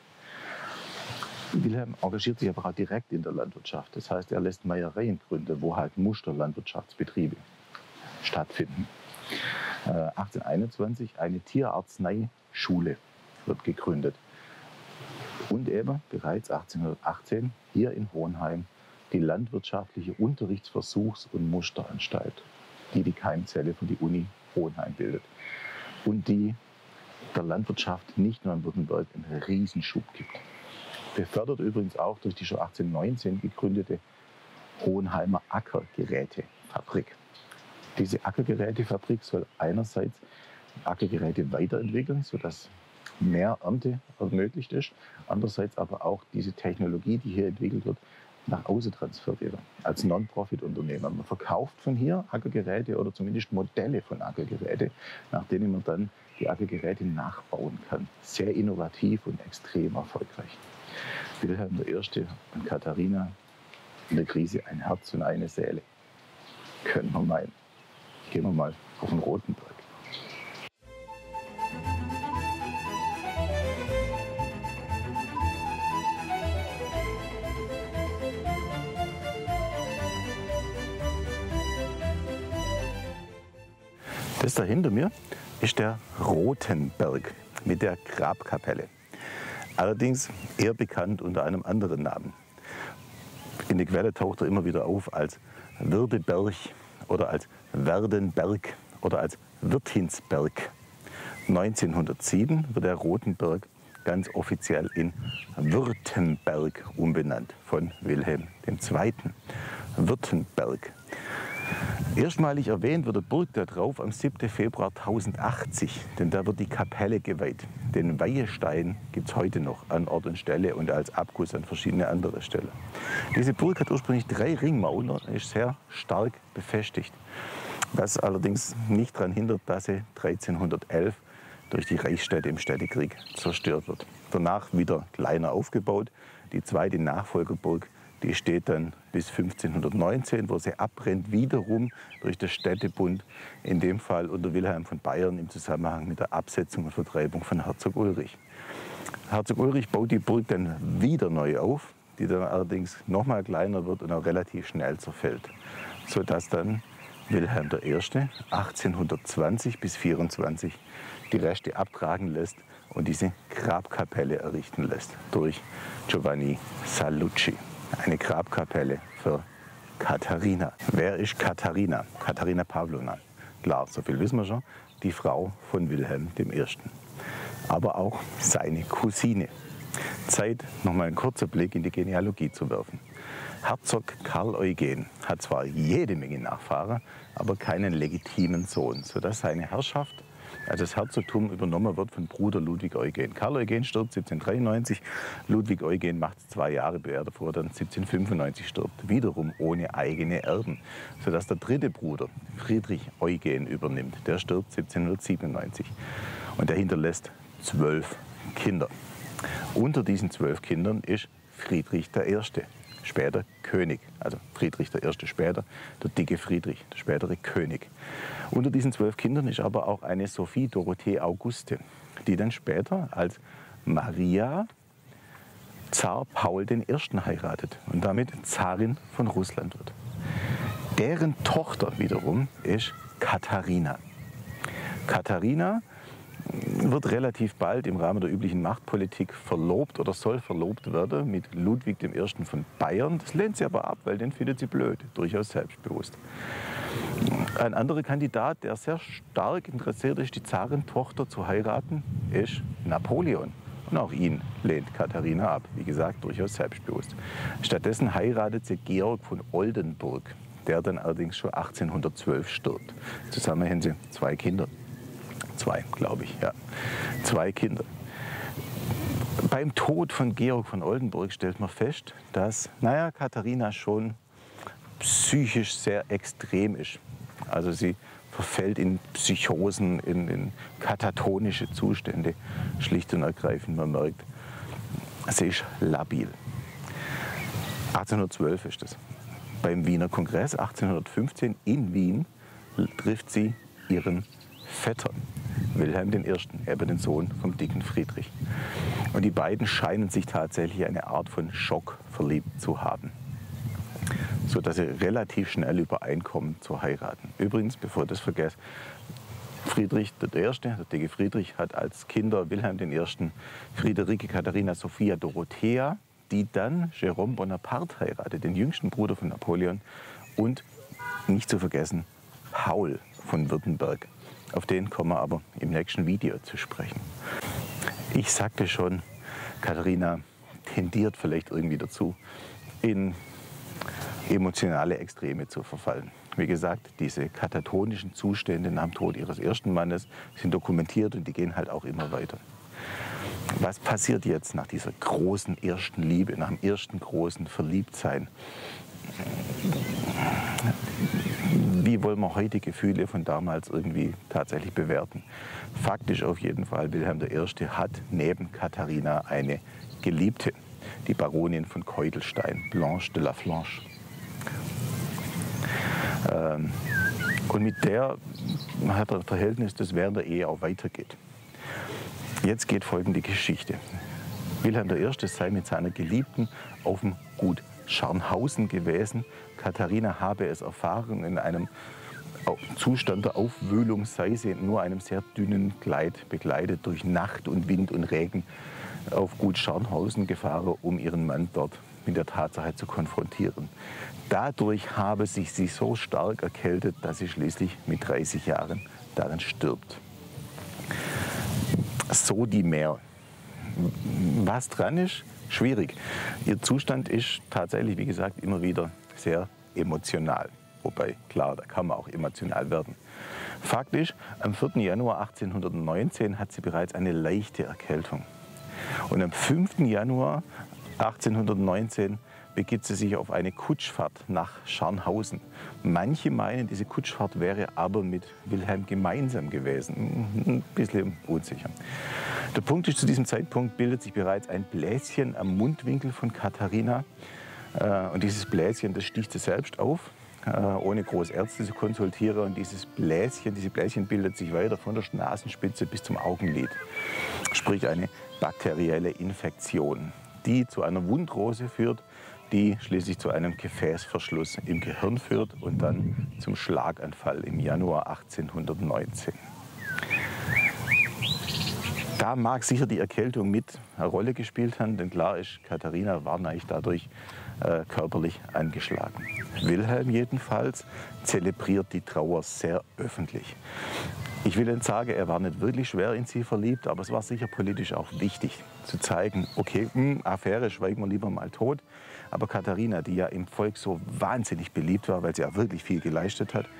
Wilhelm engagiert sich aber auch direkt in der Landwirtschaft. Das heißt, er lässt Meiereien gründen, wo halt Musterlandwirtschaftsbetriebe stattfinden. 1821 eine Tierarzneischule wird gegründet. Und eben bereits 1818 hier in Hohenheim die landwirtschaftliche Unterrichtsversuchs- und Musteranstalt, die die Keimzelle für die Uni Hohenheim bildet und die der Landwirtschaft nicht nur in Württemberg einen Riesenschub gibt. Befördert übrigens auch durch die schon 1819 gegründete Hohenheimer Ackergerätefabrik. Diese Ackergerätefabrik soll einerseits Ackergeräte weiterentwickeln, sodass mehr Ernte ermöglicht ist, andererseits aber auch diese Technologie, die hier entwickelt wird, nach außen transferiert als Non-Profit-Unternehmer. Man verkauft von hier Ackergeräte oder zumindest Modelle von Ackergeräte, nach denen man dann die Ackergeräte nachbauen kann. Sehr innovativ und extrem erfolgreich. Wilhelm I. und Katharina in der Krise ein Herz und eine Seele. Können wir meinen. Gehen wir mal auf den Rotenberg. Das da hinter mir ist der Rotenberg mit der Grabkapelle. Allerdings eher bekannt unter einem anderen Namen. In der Quelle taucht er immer wieder auf als Würdeberg oder als Werdenberg oder als Wirtinsberg. 1907 wird der Rotenberg ganz offiziell in Württemberg umbenannt von Wilhelm II. Württemberg. Erstmalig erwähnt wird der Burg da drauf am 7. Februar 1080, denn da wird die Kapelle geweiht. Den Weihestein gibt es heute noch an Ort und Stelle und als Abguss an verschiedene andere Stellen. Diese Burg hat ursprünglich 3 Ringmauern und ist sehr stark befestigt. Was allerdings nicht daran hindert, dass sie 1311 durch die Reichsstädte im Städtekrieg zerstört wird. Danach wieder kleiner aufgebaut. Die zweite Nachfolgerburg, die steht dann bis 1519, wo sie abbrennt, wiederum durch den Städtebund, in dem Fall unter Wilhelm von Bayern im Zusammenhang mit der Absetzung und Vertreibung von Herzog Ulrich. Herzog Ulrich baut die Burg dann wieder neu auf, die dann allerdings noch mal kleiner wird und auch relativ schnell zerfällt, sodass dann Wilhelm I. 1820 bis 1824 die Reste abtragen lässt und diese Grabkapelle errichten lässt durch Giovanni Sallucci. Eine Grabkapelle für Katharina. Wer ist Katharina? Katharina Pawlowna. Klar, so viel wissen wir schon, die Frau von Wilhelm I. Aber auch seine Cousine. Zeit, nochmal einen kurzen Blick in die Genealogie zu werfen. Herzog Karl Eugen hat zwar jede Menge Nachfahren, aber keinen legitimen Sohn, sodass seine Herrschaft, also das Herzogtum, übernommen wird von Bruder Ludwig Eugen. Karl Eugen stirbt 1793, Ludwig Eugen macht 2 Jahre, bevor er dann 1795 stirbt, wiederum ohne eigene Erben, sodass der dritte Bruder, Friedrich Eugen, übernimmt. Der stirbt 1797 und der hinterlässt 12 Kinder. Unter diesen 12 Kindern ist Friedrich I., später König, also Friedrich I. später, der dicke Friedrich, der spätere König. Unter diesen 12 Kindern ist aber auch eine Sophie Dorothee Auguste, die dann später als Maria Zar Paul I. heiratet und damit Zarin von Russland wird. Deren Tochter wiederum ist Katharina. Katharina wird relativ bald im Rahmen der üblichen Machtpolitik verlobt oder soll verlobt werden mit Ludwig I. von Bayern. Das lehnt sie aber ab, weil den findet sie blöd, durchaus selbstbewusst. Ein anderer Kandidat, der sehr stark interessiert ist, die Zarentochter zu heiraten, ist Napoleon. Und auch ihn lehnt Katharina ab, wie gesagt, durchaus selbstbewusst. Stattdessen heiratet sie Georg von Oldenburg, der dann allerdings schon 1812 stirbt. Zusammen haben sie 2 Kinder. 2, glaube ich, ja. 2 Kinder. Beim Tod von Georg von Oldenburg stellt man fest, dass, Katharina schon psychisch sehr extrem ist. Also sie verfällt in Psychosen, in katatonische Zustände, schlicht und ergreifend. Man merkt, sie ist labil. 1812 ist das. Beim Wiener Kongress 1815 in Wien trifft sie ihren Vetter, Wilhelm I., eben den Sohn vom dicken Friedrich. Und die beiden scheinen sich tatsächlich eine Art von Schock verliebt zu haben, sodass sie relativ schnell übereinkommen zu heiraten. Übrigens, bevor ich das vergesse, Friedrich I., der dicke Friedrich, hat als Kinder Wilhelm I., Friederike Katharina Sophia Dorothea, die dann Jérôme Bonaparte heiratet, den jüngsten Bruder von Napoleon, und nicht zu vergessen Paul von Württemberg. Auf den kommen wir aber im nächsten Video zu sprechen. Ich sagte schon, Katharina tendiert vielleicht irgendwie dazu, in emotionale Extreme zu verfallen. Wie gesagt, diese katatonischen Zustände nach dem Tod ihres ersten Mannes sind dokumentiert und die gehen halt auch immer weiter. Was passiert jetzt nach dieser großen ersten Liebe, nach dem ersten großen Verliebtsein? Wie wollen wir heute Gefühle von damals irgendwie tatsächlich bewerten? Faktisch auf jeden Fall, Wilhelm I. hat neben Katharina eine Geliebte, die Baronin von Keutelstein, Blanche de la Flanche. Und mit der hat er ein Verhältnis, das während der Ehe auch weitergeht. Jetzt geht folgende Geschichte. Wilhelm I. sei mit seiner Geliebten auf dem Gut Scharnhausen gewesen. Katharina habe es erfahren, in einem Zustand der Aufwühlung sei sie in nur einem sehr dünnen Kleid begleitet durch Nacht und Wind und Regen auf Gut Scharnhausen gefahren, um ihren Mann dort mit der Tatsache zu konfrontieren. Dadurch habe sich sie so stark erkältet, dass sie schließlich mit 30 Jahren daran stirbt. So die Mär. Was dran ist? Schwierig. Ihr Zustand ist tatsächlich, wie gesagt, immer wieder sehr emotional. Wobei, klar, da kann man auch emotional werden. Fakt ist, am 4. Januar 1819 hat sie bereits eine leichte Erkältung. Und am 5. Januar 1819 begibt sie sich auf eine Kutschfahrt nach Scharnhausen. Manche meinen, diese Kutschfahrt wäre aber mit Wilhelm gemeinsam gewesen. Ein bisschen unsicher. Der Punkt ist, zu diesem Zeitpunkt bildet sich bereits ein Bläschen am Mundwinkel von Katharina. Und dieses Bläschen, das sticht sie selbst auf, ohne groß Ärzte zu konsultieren. Und diese Bläschen bildet sich weiter von der Nasenspitze bis zum Augenlid. Sprich eine bakterielle Infektion, die zu einer Wundrose führt, die schließlich zu einem Gefäßverschluss im Gehirn führt und dann zum Schlaganfall im Januar 1819. Da mag sicher die Erkältung mit eine Rolle gespielt haben, denn klar ist, Katharina war eigentlich dadurch körperlich angeschlagen. Wilhelm jedenfalls zelebriert die Trauer sehr öffentlich. Ich will nicht sagen, er war nicht wirklich schwer in sie verliebt, aber es war sicher politisch auch wichtig zu zeigen, okay, Affäre schweigen wir lieber mal tot. Aber Katharina, die ja im Volk so wahnsinnig beliebt war, weil sie auch wirklich viel geleistet hat,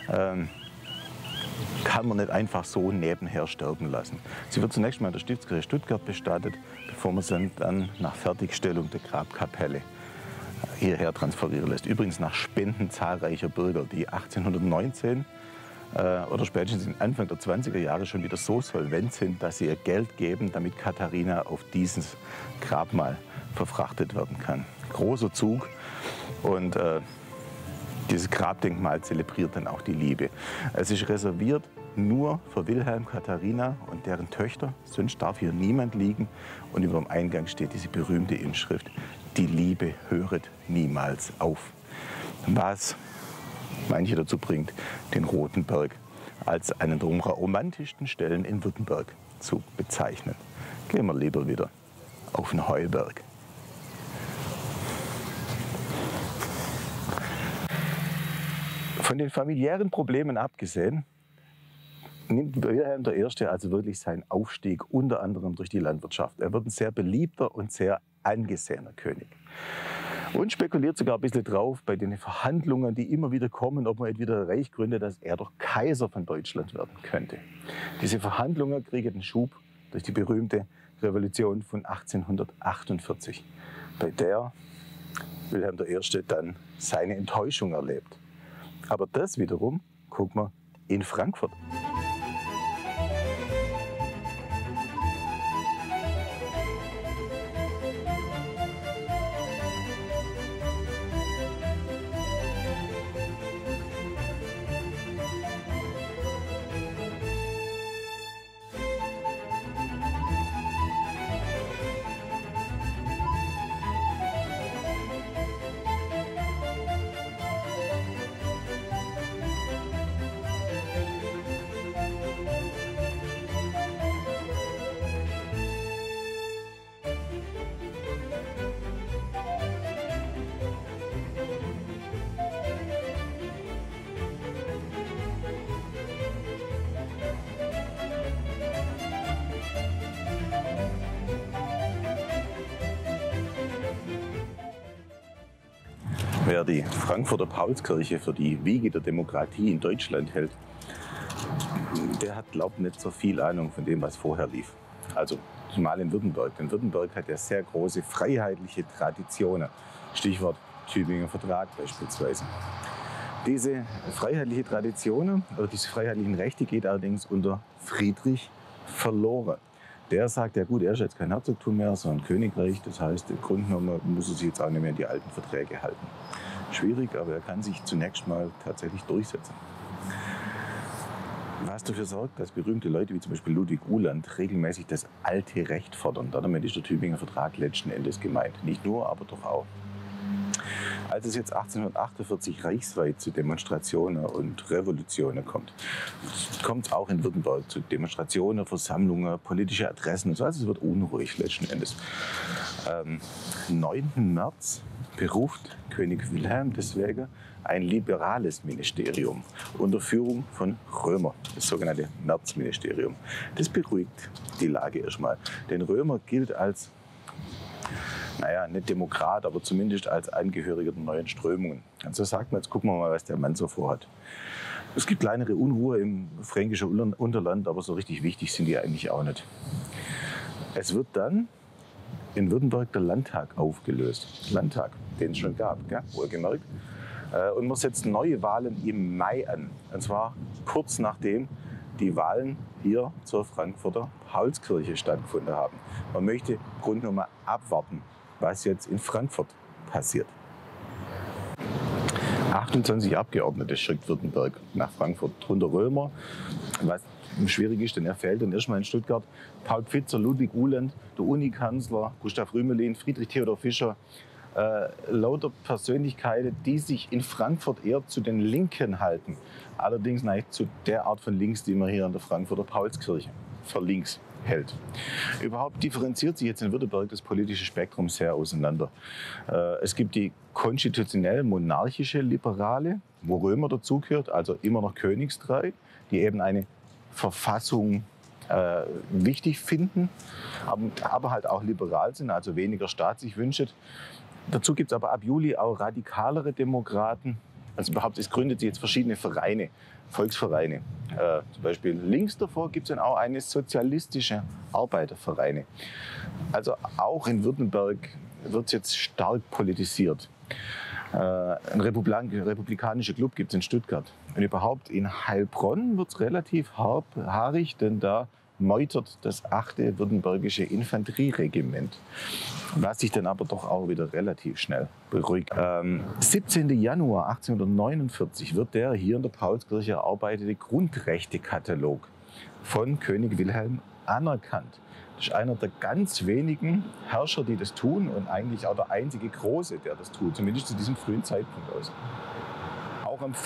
kann man nicht einfach so nebenher sterben lassen. Sie wird zunächst mal in der Stiftskirche Stuttgart bestattet, bevor man sie dann nach Fertigstellung der Grabkapelle hierher transferieren lässt. Übrigens nach Spenden zahlreicher Bürger, die 1819 oder spätestens Anfang der 20er Jahre schon wieder so solvent sind, dass sie ihr Geld geben, damit Katharina auf dieses Grabmal verfrachtet werden kann. Großer Zug und dieses Grabdenkmal zelebriert dann auch die Liebe. Es ist reserviert nur für Wilhelm, Katharina und deren Töchter, sonst darf hier niemand liegen. Und über dem Eingang steht diese berühmte Inschrift: Die Liebe höret niemals auf. Was manche dazu bringt, den Roten Berg als einen der romantischsten Stellen in Württemberg zu bezeichnen. Gehen wir lieber wieder auf den Heuberg. Von den familiären Problemen abgesehen, nimmt Wilhelm I. also wirklich seinen Aufstieg unter anderem durch die Landwirtschaft. Er wird ein sehr beliebter und sehr angesehener König. Und spekuliert sogar ein bisschen drauf bei den Verhandlungen, die immer wieder kommen, ob man entweder Reich gründet, dass er doch Kaiser von Deutschland werden könnte. Diese Verhandlungen kriegen den Schub durch die berühmte Revolution von 1848, bei der Wilhelm I. dann seine Enttäuschung erlebt. Aber das wiederum gucken wir in Frankfurt. Wer die Frankfurter Paulskirche für die Wiege der Demokratie in Deutschland hält, der hat, glaubt nicht so viel Ahnung von dem, was vorher lief. Also zumal in Württemberg. Denn Württemberg hat ja sehr große freiheitliche Traditionen. Stichwort Tübinger Vertrag beispielsweise. Diese freiheitliche Traditionen oder diese freiheitlichen Rechte geht allerdings unter Friedrich verloren. Der sagt, ja gut, er ist jetzt kein Herzogtum mehr, sondern Königreich. Das heißt, im Grunde genommen muss er sich jetzt auch nicht mehr an die alten Verträge halten. Schwierig, aber er kann sich zunächst mal tatsächlich durchsetzen. Was dafür sorgt, dass berühmte Leute wie zum Beispiel Ludwig Uhland regelmäßig das alte Recht fordern. Damit ist der Tübinger Vertrag letzten Endes gemeint. Nicht nur, aber doch auch. Als es jetzt 1848 reichsweit zu Demonstrationen und Revolutionen kommt es auch in Württemberg zu Demonstrationen, Versammlungen, politische Adressen und so. Also es wird unruhig letzten Endes. Am 9. März beruft König Wilhelm deswegen ein liberales Ministerium unter Führung von Römer, das sogenannte Märzministerium. Das beruhigt die Lage erstmal. Denn Römer gilt als, naja, nicht Demokrat, aber zumindest als Angehöriger der neuen Strömungen. Also sagt man, jetzt gucken wir mal, was der Mann so vorhat. Es gibt kleinere Unruhe im fränkischen Unterland, aber so richtig wichtig sind die eigentlich auch nicht. Es wird dann in Württemberg der Landtag aufgelöst. Landtag, den es schon gab, gell? Wohlgemerkt. Und man setzt neue Wahlen im Mai an. Und zwar kurz nachdem die Wahlen hier zur Frankfurter Paulskirche stattgefunden haben. Man möchte im Grunde genommen abwarten, was jetzt in Frankfurt passiert. 28 Abgeordnete schickt Württemberg nach Frankfurt, drunter Römer, was schwierig ist, denn er fehlt dann erstmal in Stuttgart. Paul Pfitzer, Ludwig Uhland, der Unikanzler, Gustav Rümelin, Friedrich Theodor Fischer, lauter Persönlichkeiten, die sich in Frankfurt eher zu den Linken halten. Allerdings nicht zu der Art von Links, die man hier an der Frankfurter Paulskirche für links hält. Überhaupt differenziert sich jetzt in Württemberg das politische Spektrum sehr auseinander. Es gibt die konstitutionell-monarchische Liberale, wo Römer dazugehört, also immer noch königstreu, die eben eine Verfassung wichtig finden, aber halt auch liberal sind, also weniger Staat sich wünschen. Dazu gibt es aber ab Juli auch radikalere Demokraten. Also überhaupt, es gründet sich jetzt verschiedene Vereine, Volksvereine. Zum Beispiel links davor gibt es dann auch eine sozialistische Arbeitervereine. Also auch in Württemberg wird es jetzt stark politisiert. Ein republikanischer Club gibt es in Stuttgart. Und überhaupt in Heilbronn wird es relativ haarig, denn da meutert das 8. Württembergische Infanterieregiment, was sich dann aber doch auch wieder relativ schnell beruhigt. 17. Januar 1849 wird der hier in der Paulskirche erarbeitete Grundrechtekatalog von König Wilhelm anerkannt. Das ist einer der ganz wenigen Herrscher, die das tun und eigentlich auch der einzige Große, der das tut, zumindest zu diesem frühen Zeitpunkt aus. Auch am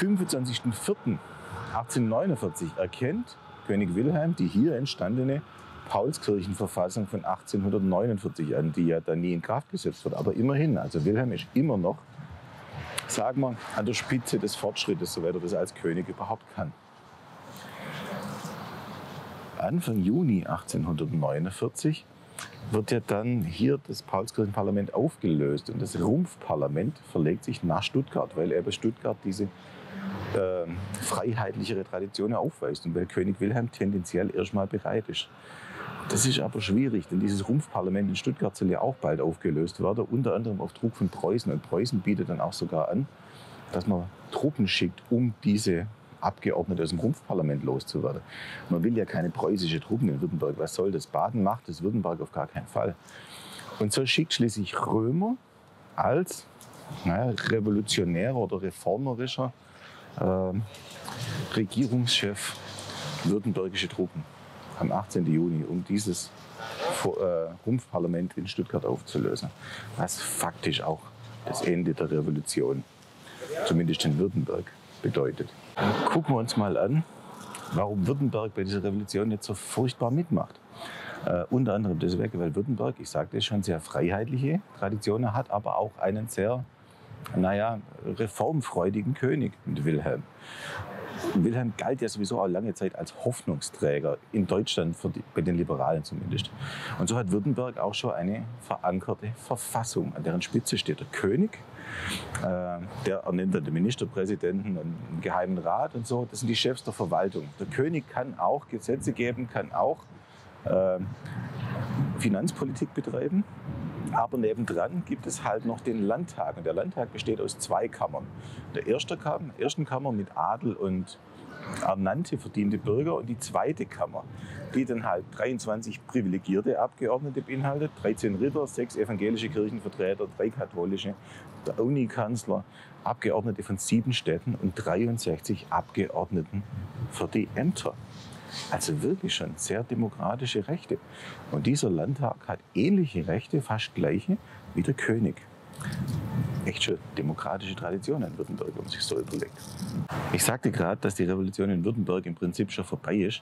25.04.1849 erkennt König Wilhelm die hier entstandene Paulskirchenverfassung von 1849 an, die ja dann nie in Kraft gesetzt wird. Aber immerhin, also Wilhelm ist immer noch, sagen wir, an der Spitze des Fortschrittes, soweit er das als König überhaupt kann. Anfang Juni 1849 wird ja dann hier das Paulskirchenparlament aufgelöst und das Rumpfparlament verlegt sich nach Stuttgart, weil eben Stuttgart diese freiheitlichere Tradition aufweist und weil König Wilhelm tendenziell erstmal bereit ist. Das ist aber schwierig, denn dieses Rumpfparlament in Stuttgart soll ja auch bald aufgelöst werden, unter anderem auf Druck von Preußen. Und Preußen bietet dann auch sogar an, dass man Truppen schickt, um diese Abgeordnete aus dem Rumpfparlament loszuwerden. Man will ja keine preußische Truppen in Württemberg. Was soll das? Baden macht das, Württemberg auf gar keinen Fall. Und so schickt schließlich Römer als revolutionärer oder reformerischer Regierungschef württembergische Truppen am 18. Juni, um dieses Rumpfparlament in Stuttgart aufzulösen. Was faktisch auch das Ende der Revolution, zumindest in Württemberg, bedeutet. Dann gucken wir uns mal an, warum Württemberg bei dieser Revolution jetzt so furchtbar mitmacht. Unter anderem deswegen, weil Württemberg, ich sagte es schon, sehr freiheitliche Traditionen hat, aber auch einen sehr reformfreudigen König mit Wilhelm. Wilhelm galt ja sowieso auch lange Zeit als Hoffnungsträger in Deutschland, bei den Liberalen zumindest. Und so hat Württemberg auch schon eine verankerte Verfassung. An deren Spitze steht der König Der ernennt dann den Ministerpräsidenten und einen geheimen Rat und so. Das sind die Chefs der Verwaltung. Der König kann auch Gesetze geben, kann auch Finanzpolitik betreiben. Aber nebendran gibt es halt noch den Landtag. Und der Landtag besteht aus 2 Kammern. Der ersten Kammer mit Adel und ernannte, verdiente Bürger und die zweite Kammer, die dann halt 23 privilegierte Abgeordnete beinhaltet, 13 Ritter, 6 evangelische Kirchenvertreter, 3 katholische, der Unikanzler, Abgeordnete von 7 Städten und 63 Abgeordneten für die Ämter. Also wirklich schon sehr demokratische Rechte. Und dieser Landtag hat ähnliche Rechte, fast gleiche, wie der König. Echt schon demokratische Tradition in Württemberg, wenn man sich so überlegt. Ich sagte gerade, dass die Revolution in Württemberg im Prinzip schon vorbei ist.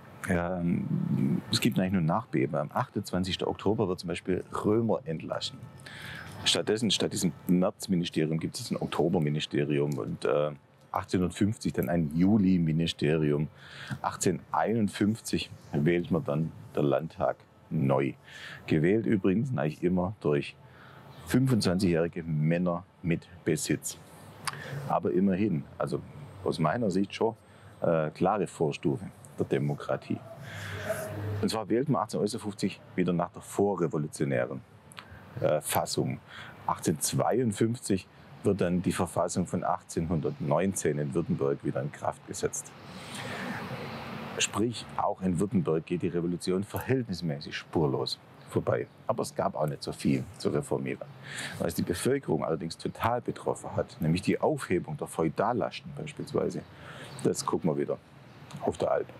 Es gibt eigentlich nur Nachbeben. Am 28. Oktober wird zum Beispiel Römer entlassen. Statt diesem Märzministerium gibt es ein Oktoberministerium und 1850 dann ein Juli-Ministerium. 1851 wählt man dann der Landtag neu. Gewählt übrigens eigentlich immer durch 25-jährige Männer mit Besitz. Aber immerhin, also aus meiner Sicht schon klare Vorstufe der Demokratie. Und zwar wählt man 1851 wieder nach der vorrevolutionären Fassung. 1852 wird dann die Verfassung von 1819 in Württemberg wieder in Kraft gesetzt. Sprich, auch in Württemberg geht die Revolution verhältnismäßig spurlos vorbei. Aber es gab auch nicht so viel zu reformieren. Was die Bevölkerung allerdings total betroffen hat, nämlich die Aufhebung der Feudallasten beispielsweise, das gucken wir wieder auf der Alp.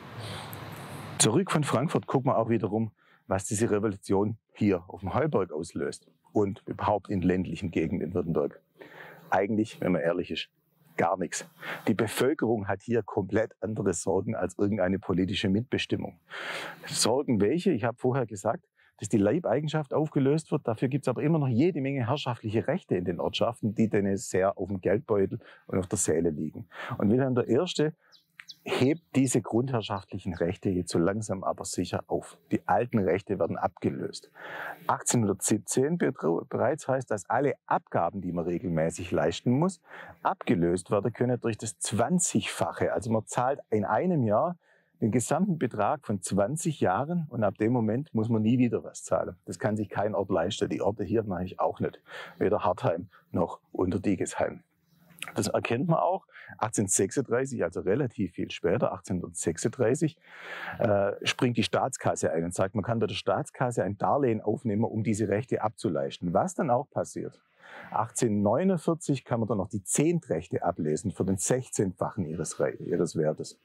Zurück von Frankfurt gucken wir auch wiederum, was diese Revolution hier auf dem Heuberg auslöst und überhaupt in ländlichen Gegenden in Württemberg. Eigentlich, wenn man ehrlich ist, gar nichts. Die Bevölkerung hat hier komplett andere Sorgen als irgendeine politische Mitbestimmung. Sorgen welche? Ich habe vorher gesagt, dass die Leibeigenschaft aufgelöst wird. Dafür gibt es aber immer noch jede Menge herrschaftliche Rechte in den Ortschaften, die denen sehr auf dem Geldbeutel und auf der Seele liegen. Und Wilhelm I. hebt diese grundherrschaftlichen Rechte jetzt so langsam aber sicher auf. Die alten Rechte werden abgelöst. 1817 bereits heißt, dass alle Abgaben, die man regelmäßig leisten muss, abgelöst werden können durch das 20-fache. Also man zahlt in einem Jahr den gesamten Betrag von 20 Jahren und ab dem Moment muss man nie wieder was zahlen. Das kann sich kein Ort leisten. Die Orte hier natürlich auch nicht. Weder Hartheim noch Unterdigisheim. Das erkennt man auch. 1836, also relativ viel später, 1836, springt die Staatskasse ein und sagt, man kann bei der Staatskasse ein Darlehen aufnehmen, um diese Rechte abzuleisten. Was dann auch passiert. 1849 kann man dann noch die Zehntrechte ablesen für den 16-fachen ihres Wertes.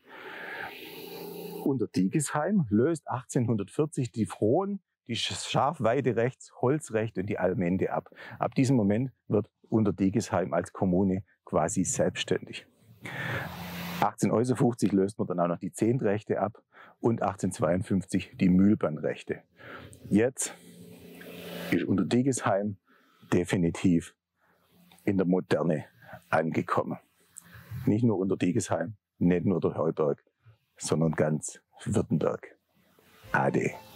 Unterdigisheim löst 1840 die Frohen, die Schafweiderechts, Holzrecht und die Allmende ab. Ab diesem Moment wird Unterdigisheim als Kommune quasi selbstständig. 1851 löst man dann auch noch die Zehntrechte ab und 1852 die Mühlbahnrechte. Jetzt ist Unterdigisheim definitiv in der Moderne angekommen. Nicht nur Unterdigisheim, nicht nur der Heuberg, sondern ganz Württemberg. Ade.